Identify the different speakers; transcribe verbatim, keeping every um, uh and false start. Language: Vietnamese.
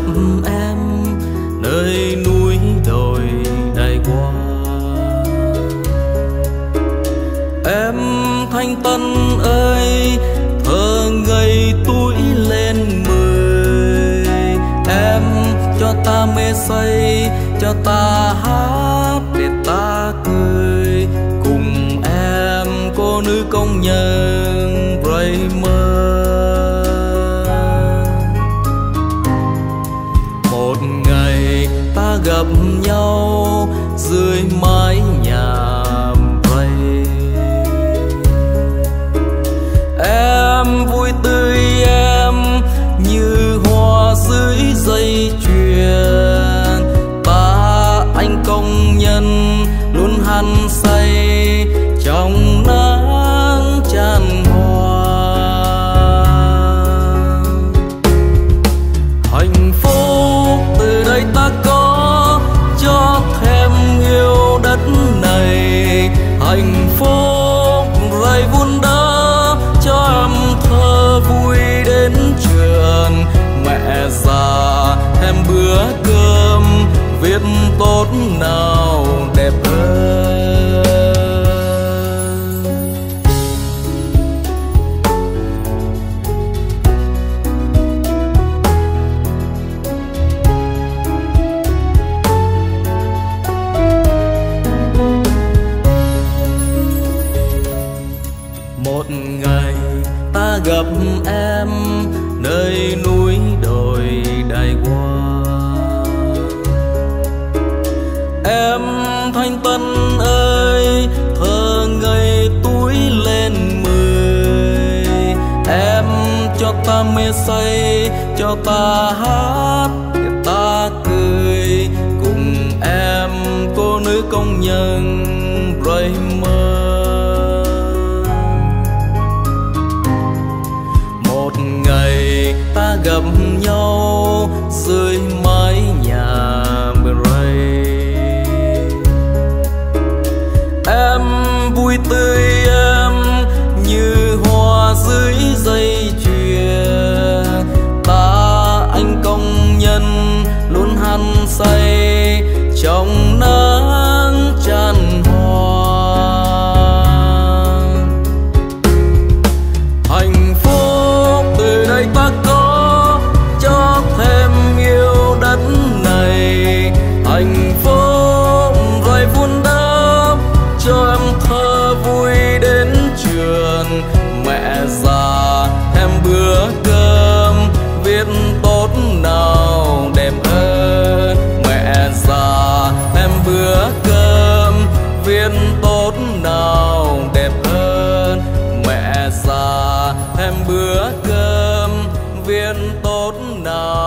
Speaker 1: gặp em nơi núi đồi đầy hoa. Em thanh tân ơi, thơ ngây tuổi lên mười. Em cho ta mê say, cho ta hát để ta cười. Cùng em cô nữ công nhân rây mơ. Một ngày ta gặp nhau dưới mái nhà vây. Em vui tươi em như hoa dưới dây chuyền. Ta anh công nhân luôn hăng say trong nắng tràn hoa. Hạnh phúc từ đây ta có, cho thêm yêu đất này. Hạnh phúc rơi vun đắp cho em thơ vui đến trường. Mẹ già thêm bữa cơm, viết tốt nào đẹp hơn. Một ngày ta gặp em nơi núi đồi đầy hoa. Em thanh tân ơi, thơ ngây tuổi lên mười. Em cho ta mê say, cho ta hát để ta cười. Cùng em cô nữ công nhân rây mơ. Một ngày ta gặp nhau dưới mái nhà rây. Em vui tươi em như hoa dưới dây chuyền. Ta anh công nhân luôn hăng say trong nắng tràn hoa. Hạnh phúc từ đây ta có, cho thêm yêu đất này. Hạnh phúc rồi vun đắp cho em thơ vui đến trường. Mẹ già thêm bữa cơm, viết tốt nào đẹp hơn. Mẹ già thêm bữa cơm, viết tốt nào đẹp hơn. Mẹ già thêm bữa cơm, viết tốt nào